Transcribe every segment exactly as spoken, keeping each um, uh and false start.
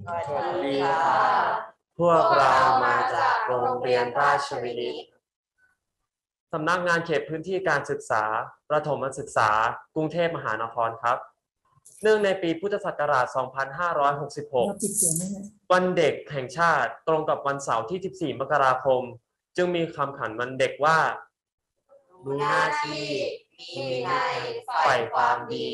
สวัสดีค่ะพวกเรามาจากโรงเรียนราชวินิตสำนักงานเขตพื้นที่การศึกษาประถมศึกษากรุงเทพมหานครครับเนื่องในปีพุทธศักราช สองพันห้าร้อยหกสิบหก วันเด็กแห่งชาติตรงกับวันเสาร์ที่ สิบสี่ มกราคม จึงมีคำขวัญวันเด็กว่ารู้หน้าที่มีวินัยใฝ่ความดี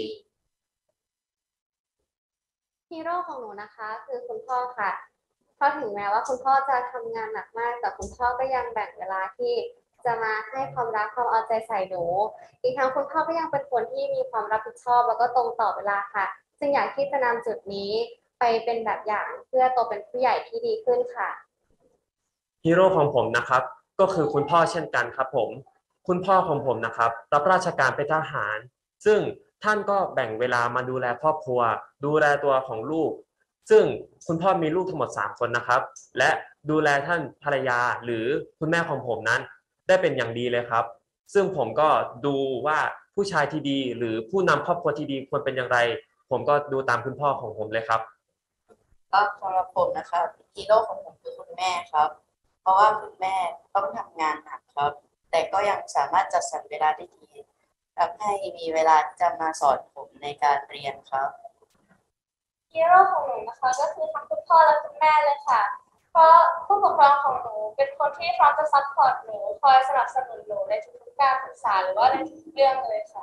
ฮีโร่ของหนูนะคะคือคุณพ่อค่ะเพราะถึงแม้ว่าคุณพ่อจะทำงานหนักมากแต่คุณพ่อก็ยังแบ่งเวลาที่จะมาให้ความรักความเอาใจใส่หนูอีกทั้งคุณพ่อก็ยังเป็นคนที่มีความรับผิดชอบแล้วก็ตรงต่อเวลาค่ะจึงอยากที่จะนำจุดนี้ไปเป็นแบบอย่างเพื่อโตเป็นผู้ใหญ่ที่ดีขึ้นค่ะฮีโร่ของผมนะครับก็คือคุณพ่อเช่นกันครับผมคุณพ่อของผมนะครับรับราชการเป็นทหารซึ่งท่านก็แบ่งเวลามาดูแลครอบครัวดูแลตัวของลูกซึ่งคุณพ่อมีลูกทั้งหมดสามคนนะครับและดูแลท่านภรรยาหรือคุณแม่ของผมนั้นได้เป็นอย่างดีเลยครับซึ่งผมก็ดูว่าผู้ชายที่ดีหรือผู้นำครอบครัวที่ดีควรเป็นอย่างไรผมก็ดูตามคุณพ่อของผมเลยครับก็สำหรับผมนะครับฮีโร่ของผมคือคุณแม่ครับเพราะว่าคุณแม่ต้องทำงานหนักครับแต่ก็ยังสามารถจัดสรรเวลาได้ดีทำให้มีเวลาที่จะมาสอนผมในการเรียนครับฮีโร่ของหนูนะคะก็คือทั้งคุณพ่อและคุณแม่เลยค่ะเพราะผู้ปกครองของหนูเป็นคนที่พร้อมจะซัพพอร์ตหนูคอยสนับสนุนหนูในทุกๆการศึกษาหรือว่าในทุกเรื่องเลยค่ะ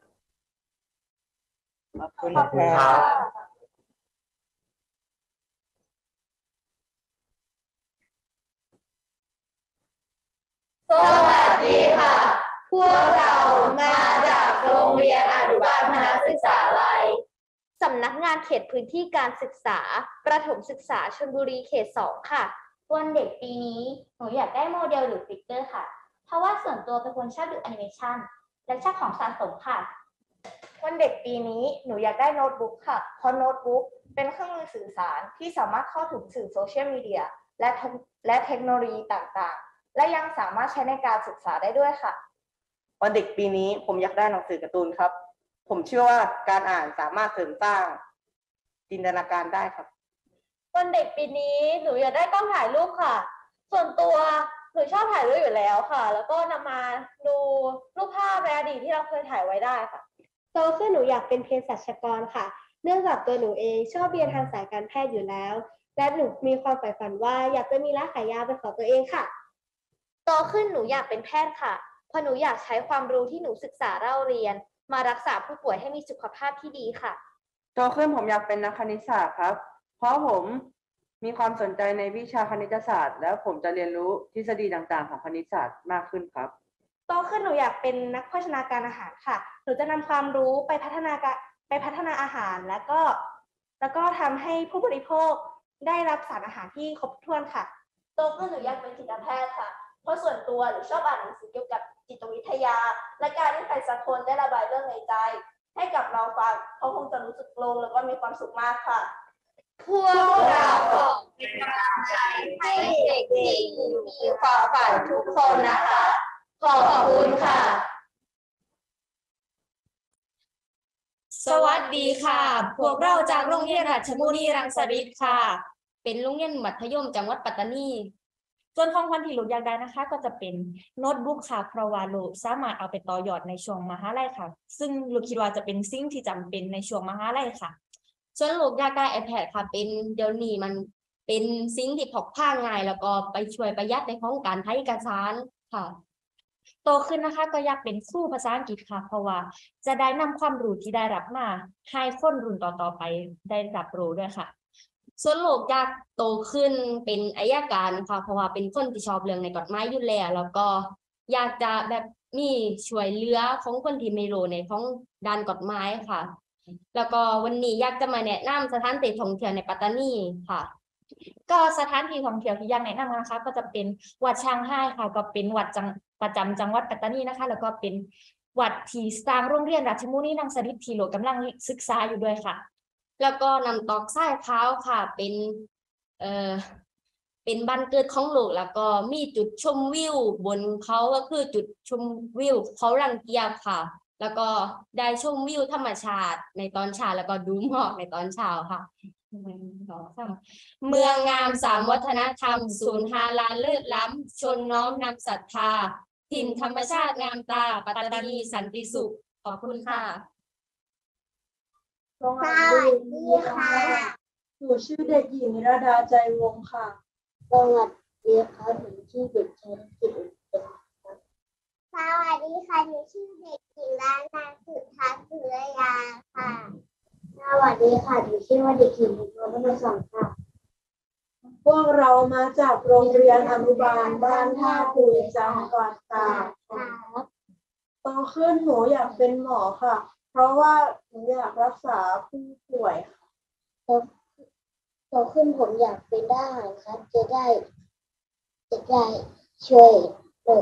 ขอบคุณครับสวัสดีค่ะพวกเรามาจากโรงเรียนอนุบาลพนักศึกษาลัยสำนักงานเขตพื้นที่การศึกษาประถมศึกษาชลบุรีเขตสองค่ะวันเด็กปีนี้หนูอยากได้โมเดลหรือฟิกเกอร์ค่ะเพราะว่าส่วนตัวเป็นคนชอบดูแอนิเมชันและชอบของสะสมค่ะวันเด็กปีนี้หนูอยากได้โน้ตบุ๊กค่ะเพราะโน้ตบุ๊กเป็นเครื่องมือสื่อสารที่สามารถเข้าถึงสื่อโซเชียลมีเดียและและเทคโนโลยีต่างๆและยังสามารถใช้ในการศึกษาได้ด้วยค่ะวันเด็กปีนี้ผมอยากได้หนังสือการ์ตูนครับผมเชื่อว่าการอ่านสามารถเสริมสร้างจินตนาการได้ครับวันเด็กปีนี้หนูอยากได้กล้องถ่ายรูปค่ะส่วนตัวหนูชอบถ่ายรูปอยู่แล้วค่ะแล้วก็นำมาดูรูปภาพในอดีตที่เราเคยถ่ายไว้ได้ค่ะโตขึ้นหนูอยากเป็นเภสัชกรค่ะเนื่องจากตัวหนูเองชอบเรียนทางสายการแพทย์อยู่แล้วและหนูมีความใฝ่ฝันว่าอยากจะมีร้านขายยาเป็นของตัวเองค่ะโตขึ้นหนูอยากเป็นแพทย์ค่ะเพราะหนูอยากใช้ความรู้ที่หนูศึกษาเล่าเรียนมารักษาผู้ป่วยให้มีสุขภาพที่ดีค่ะโตขึ้นผมอยากเป็นนักคณิตศาสตร์ครับเพราะผมมีความสนใจในวิชาคณิตศาสตร์แล้วผมจะเรียนรู้ทฤษฎีต่างๆของคณิตศาสตร์มากขึ้นครับโตขึ้นหนูอยากเป็นนักโภชนาการอาหารค่ะหนูจะนำความรู้ไปพัฒนาไปพัฒนาอาหารแล้วก็แล้วก็ทำให้ผู้บริโภคได้รับสารอาหารที่ครบถ้วนค่ะโตขึ้นหนูอยากเป็นจิตแพทย์ค่ะเพราะส่วนตัวหนูชอบอ่านหนังสือเกี่ยวกับจิตวิทยาและการที่ใครสักคนได้ระบายเรื่องในใจให้กับเราฟังเขาคงจะรู้สึกโล่งแล้วก็มีความสุขมากค่ะพวกเราเป็นกำลังใจให้เด็กๆมีความฝันทุกคนนะคะขอบคุณค่ะสวัสดีค่ะพวกเราจากโรงเรียนราชบุรีรังสฤษฎ์ค่ะเป็นโรงเรียนมัธยมจังหวัดปัตตานีส่วนของขวัญที่ลูกอยากได้นะคะก็จะเป็นโน้ตบุ๊กค่ะเพราะว่าลูกสามารถเอาไปต่อยอดในช่วงมหาลัยค่ะซึ่งลูกคิดว่าจะเป็นสิ่งที่จำเป็นในช่วงมหาลัยค่ะส่วนลูกอยากได้ iPad ค่ะเป็นเดี๋ยวนี้มันเป็นสิ่งที่พกพาง่ายแล้วก็ไปช่วยประหยัดในของการถ่ายเอกสารค่ะโตขึ้นนะคะก็อยากเป็นครูภาษาอังกฤษค่ะเพราะว่าจะได้นำความรู้ที่ได้รับมาให้คนรุ่นต่อๆไปได้รับรู้ด้วยค่ะส่วนลูกอยากโตขึ้นเป็นอัยการค่ะเพราะว่าเป็นคนที่ชอบเรื่องในกฎหมายอยู่แล้วแล้วก็อยากจะแบบมีช่วยเหลือของคนที่ไม่รู้ในของด้านกฎหมายค่ะแล้วก็วันนี้อยากจะมาแนะนำสถานที่ท่องเที่ยวในปัตตานีค่ะก็สถานที่ท่องเที่ยวที่อยากแนะนำนะคะก็จะเป็นวัดช้างให้ค่ะก็เป็นวัดจังประจำจังหวัดปัตตานีนะคะแล้วก็เป็นวัดที่สร้างโรงเรียนราชบุรีรังสฤษฎ์ที่ลูกกำลังศึกษาอยู่ด้วยค่ะแล้วก็น้ำตกทรายขาวค่ะเป็นเอ่อเป็นบ้านเกิดของลูกแล้วก็มีจุดชมวิวบนเขาก็คือจุดชมวิวเขาลังเกียบค่ะแล้วก็ได้ชมวิวธรรมชาติในตอนเช้าแล้วก็ดูหมอกในตอนเช้าค่ะเมืองงามสามวัฒนธรรมศูนย์ฮาลาลเลิศล้ำชนน้อมนำศรัทธาถิ่นธรรมชาติงามตาปัตตานีสันติสุขขอบคุณค่ะสวัสดีค่ะหนูชื่อเด็กหญิงนิรดาใจวงศ์ค่ะสวัสดีค่ะหนูชื่อเด็กชายกิตติสวัสดีค่ะหนูชื่อเด็กหญิงลานาสุทธาสุรยาค่ะสวัสดีค่ะหนูชื่อว่าเด็กหญิงบุญวรรณสอนค่ะพวกเรามาจากโรงเรียนอนุบาลบ้านท่าคุยจังหวัดตากค่ะโตขึ้นหนูอยากเป็นหมอค่ะเพราะว่าหนูอยากรักษาผู้ป่วยค่ะโตขึ้นผมอยากเป็นทหารครับจะได้จะได้ช่วยโลก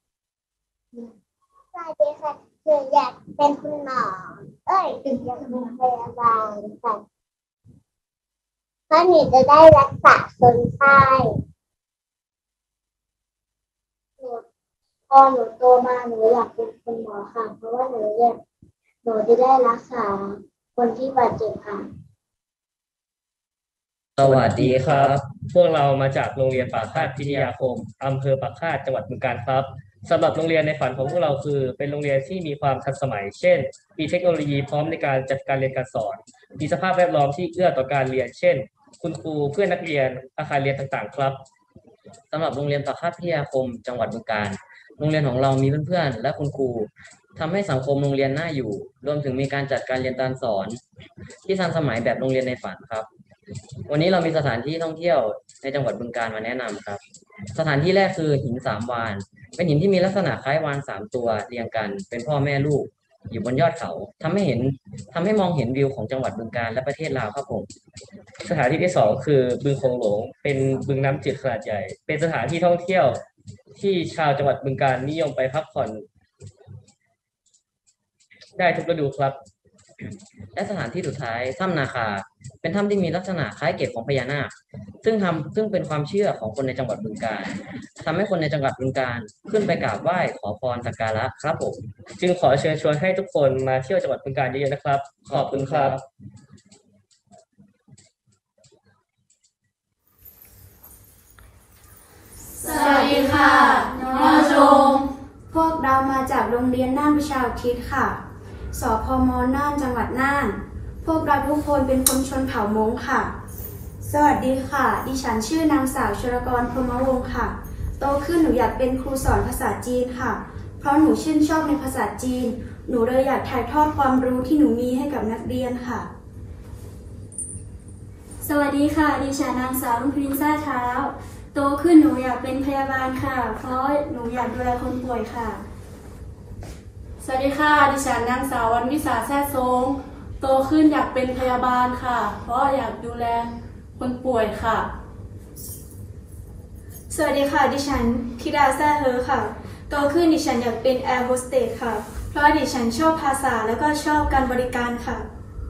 สวัสดีค่ะหนูอยากเป็นคุณหมอเอ้ยอยากเป็นพยาบาลค่ะเพราะหนูจะได้รักษาคนไข้หนูพอหนูโตมาหนูอยากเป็นคุณหมอค่ะเพราะว่าหนูอยากหนูจะได้รักษาคนที่บาดเจ็บค่ะสวัสดีครับ พวกเรามาจากโรงเรียนปากคาดพิทยาคมอำเภอปากคาดจังหวัดบึงกาฬครับสำหรับโรงเรียนในฝันของพวกเราคือเป็นโรงเรียนที่มีความทันสมัย เช่น มีเทคโนโลยีพร้อมในการจัดการเรียนการสอน มีสภาพแวดล้อมที่เอื้อต่อการเรียน เช่น คุณครูเพื่อนนักเรียนอาคารเรียนต่างๆครับสำหรับโรงเรียนปากคาดพิทยาคมจังหวัดบึงกาฬโรงเรียนของเรามีเพื่อนๆและคุณครูทำให้สังคมโรงเรียนน่าอยู่รวมถึงมีการจัดการเรียนการสอนที่ทันสมัยแบบโรงเรียนในฝันครับวันนี้เรามีสถานที่ท่องเที่ยวในจังหวัดบึงกาฬมาแนะนำครับสถานที่แรกคือหินสามวานเป็นหินที่มีลักษณะคล้ายวานสามตัวเรียงกันเป็นพ่อแม่ลูกอยู่บนยอดเขาทำให้เห็นทำให้มองเห็นวิวของจังหวัดบึงกาฬและประเทศลาวครับผมสถานที่ที่สองคือบึงโขงหลงเป็นบึงน้ำจืดขนาดใหญ่เป็นสถานที่ท่องเที่ยวที่ชาวจังหวัดบึงกาฬนิยมไปพักผ่อนได้ทุกฤดูครับและสถานที่สุดท้ายถ้ำนาคาเป็นถ้ำที่มีลักษณะคล้ายเกศของพญานาคซึ่งทำซึ่งเป็นความเชื่อของคนในจังหวัดบึงกาฬทำให้คนในจังหวัดบึงกาฬขึ้นไปกราบไหว้ขอพรสักการะครับผมจึงขอเชิญชวนให้ทุกคนมาเที่ยวจังหวัดบึงกาฬเยอะๆนะครับขอบคุณครับสวัสดีค่ะน้องชมพวกเรามาจากโรงเรียนน่านวิชาอุทิศค่ะสพม.น่านจังหวัดน่านพวกเราทุกคนเป็นคนชนเผ่ามงค่ะสวัสดีค่ะดิฉันชื่อนางสาวชลกรพรหมวงศ์ค่ะโตขึ้นหนูอยากเป็นครูสอนภาษาจีนค่ะเพราะหนูชื่นชอบในภาษาจีนหนูเลยอยากถ่ายทอดความรู้ที่หนูมีให้กับนักเรียนค่ะสวัสดีค่ะดิฉันนางสาวรุ่งพิรินซ่าเท้าโตขึ้นหนูอยากเป็นพยาบาลค่ะเพราะหนูอยากดูแลคนป่วยค่ะสวัสดีค่ะดิฉันนางสาววรรณวิสาแซ่ซงโตขึ้นอยากเป็นพยาบาลค่ะเพราะอยากดูแลคนป่วยค่ะสวัสดีค่ะดิฉันธิดาแซ่เฮอค่ะโตขึ้นดิฉันอยากเป็นแอร์โฮสเตสค่ะเพราะดิฉันชอบภาษาแล้วก็ชอบการบริการค่ะ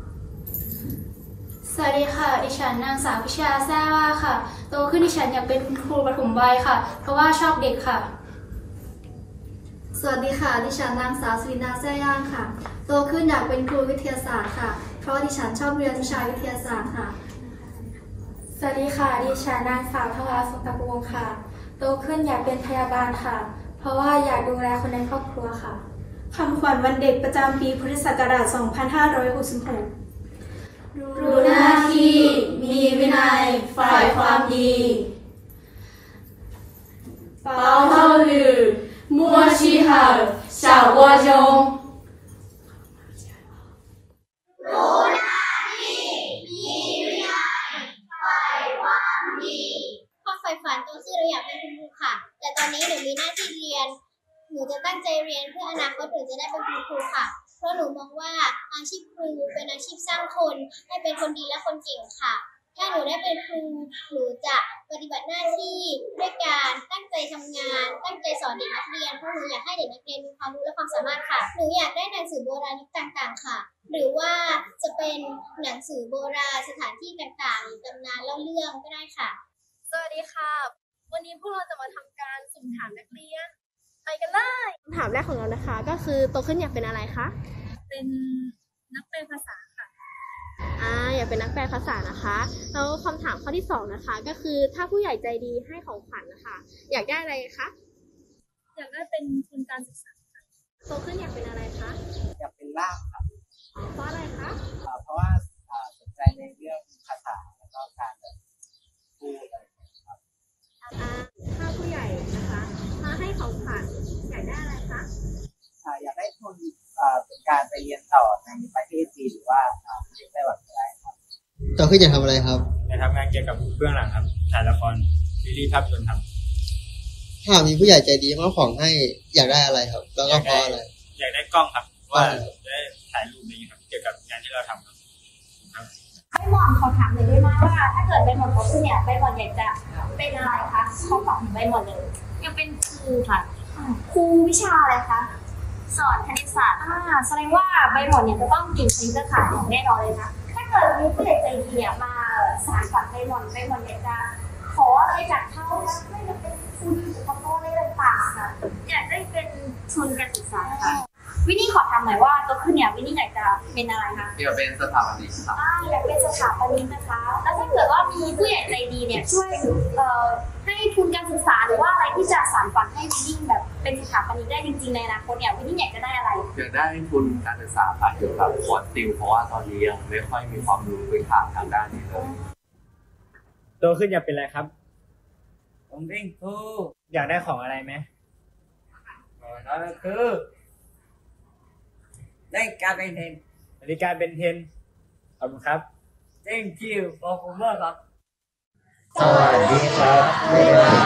สวัสดีค่ะดิฉันนางสาวพิชาแซ่ว่าค่ะโตขึ้นดิฉันอยากเป็นครูประถมวัยค่ะเพราะว่าชอบเด็กค่ะสวัสดีค่ะดิฉันนางสาวสวินาแซ่ย่างค่ะโตขึ้นอยากเป็นครูวิทยาศาสตร์ค่ะเพราะดิฉันชอบเรียนวิชาวิทยาศาสตร์ค่ะสวัสดีค่ะดิฉันนางสาวทวารสุตตะวงศ์ค่ะโตขึ้นอยากเป็นพยาบาลค่ะเพราะว่าอยากดูแลคนในครอบครัวค่ะคำขวัญวันเด็กประจำปีพุทธศักราชสองพันห้าร้อยหกสิบหกรู้หน้าที่มีวินัยฝ่ายความดีเปาเท่าหรือมัวชีหา小窝中รู้หน้าที่มีวินัยฝ่ายความดีความใฝ่ฝันตัวชื่อเราอยากเป็นคุณครูค่ะแต่ตอนนี้หนูมีหน้าที่เรียนหนูจะตั้งใจเรียนเพื่ออนาคตหนูจะได้เป็นคุณครูค่ะเพราะหนูมองว่าอาชีพครูเป็นอาชีพสร้างคนให้เป็นคนดีและคนเก่งค่ะถ้าหนูได้เป็นครูหนูจะปฏิบัติหน้าที่ด้วยการตั้งใจทำงานตั้งใจสอนเด็กนักเรียนเพราะหนูอยากให้เด็กนักเรียนมีความรู้และความสามารถค่ะหนูอยากได้หนังสือโบราณยุคต่างๆค่ะหรือว่าจะเป็นหนังสือโบราณสถานที่ต่างๆตำนานเล่าเรื่องก็ได้ค่ะสวัสดีค่ะวันนี้พวกเราจะมาทำการสุ่มถามนักเรียนไปกันเลยคำถามแรกของเรานะคะก็คือโตขึ้นอยากเป็นอะไรคะเป็นนักแปลภาษาค่ะอ่าอยากเป็นนักแปลภาษานะคะแล้วคำถามข้อที่สองนะคะก็คือถ้าผู้ใหญ่ใจดีให้ของขวัญนะคะอยากได้อะไรคะอยากได้เป็นทุนการศึกษาโตขึ้นอยากเป็นอะไรคะอยากเป็นล่ามครับอ๋อเพราะอะไรคะอ่าเพราะว่าอ่าสนใจในเรื่องภาษาแล้วก็การแบบพูดอะไรอย่างเงี้ยครับอ่าถ้าผู้ใหญ่นะคะมาให้ของขวัญอยากได้อะไรคะอ่าอยากได้ทุนอ่าเป็นการไปเรียนต่อในประเทศจีนหรือว่าอ่าประเทศไต้หวันก็ได้ครับโตขึ้นอยากทำอะไรครับจะทำงานเกี่ยวกับเบื้องหลังครับถ่ายละครซีรีส์ภาพยนตร์ครับถ้ามีผู้ใหญ่ใจดีมอบของให้อยากได้อะไรครับ แล้วก็เพราะอะไรอยากได้กล้องครับว่าจะได้ถ่ายรูปนี้ครับเกี่ยวกับงานที่เราทำครับครับใบหมอนขอถามเลยได้ไหมว่าถ้าเกิดใบหมอนเขาขึ้นเนี่ยใบหมอนอยากจะเป็นอะไรคะเขาตอบถึงใบหมอนเลยอยากเป็นครูค่ะครูวิชาอะไรคะสอนคณิตศาสตร์อ่าแสดงว่าใบหมอนเนี่ยจะต้องเก่งคณิตศาสตร์อย่างแน่นอนเลยนะถ้าเกิดมีผู้ใหญ่ใจดีเนี่ยมาสานฝันใบหมอนใบหมอนอยากจะขออะไรจากเขานะไม่ว่าเป็นทุนอุปกรณ์อะไรต่างๆค่ะอยากได้เป็นทุนการศึกษาค่ะวินนี่ขอถามหน่อยว่าโตขึ้นเนี่ยวินนี่อยากจะเป็นอะไรคะอยากเป็นสถาปนิกครับอ่าอยากเป็นสถาปนิกนะคะ แล้วถ้าเกิดว่ามีผู้ใหญ่ใจดีเนี่ยช่วยเอ่อให้ทุนการศึกษาหรือว่าอะไรที่จะสานฝันให้วินนี่แบบเป็นสถาปนิกได้จริงๆในอนาคตเนี่ยวินนี่อยากจะได้อะไรอยากได้ทุนการศึกษาค่ะเกี่ยวกับคอร์สติวเพราะว่าตอนนี้ยังไม่ค่อยมีความรู้พื้นฐานทางด้านนี้เลยโตขึ้นอยากเป็นอะไรครับผมเป็นครูอยากได้ของอะไรไหมก็คือได้การเป็นเทนนาฬิกาเป็นเทนขอบคุณครับ thank you ขอบคุณมากครับสวัสดีครับบ๊ายบาย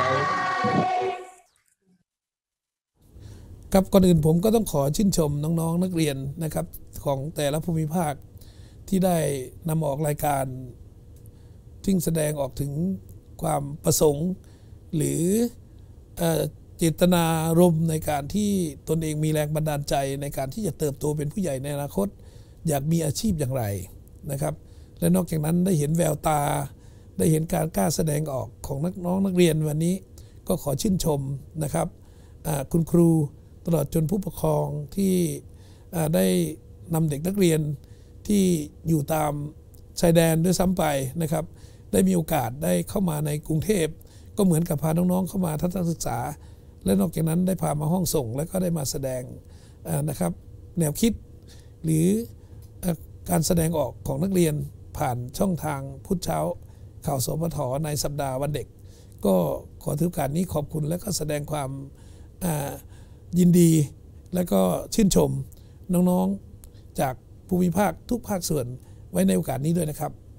ครับก่อนอื่นผมก็ต้องขอชื่นชมน้องๆนักเรียนนะครับของแต่ละภูมิภาคที่ได้นำออกรายการที่แสดงออกถึงความประสงค์หรือเอ่อเจตนารมณ์ในการที่ตนเองมีแรงบันดาลใจในการที่จะเติบโตเป็นผู้ใหญ่ในอนาคตอยากมีอาชีพอย่างไรนะครับและนอกจากนั้นได้เห็นแววตาได้เห็นการกล้าแสดงออกของนักน้องนักเรียนวันนี้ก็ขอชื่นชมนะครับคุณครูตลอดจนผู้ปกครองที่ได้นำเด็กนักเรียนที่อยู่ตามชายแดนด้วยซ้ำไปนะครับได้มีโอกาสได้เข้ามาในกรุงเทพก็เหมือนกับพาน้องๆเข้ามาทัศนศึกษาและนอกจากนั้นได้พามาห้องส่งแล้วก็ได้มาแสดงนะครับแนวคิดหรือการแสดงออกของนักเรียนผ่านช่องทางพุธเช้าข่าวสปทในสัปดาห์วันเด็กก็ขอถือโอกาสนี้ขอบคุณและก็แสดงความยินดีและก็ชื่นชมน้องๆจากภูมิภาคทุกภาคส่วนไว้ในโอกาสนี้ด้วยนะครับ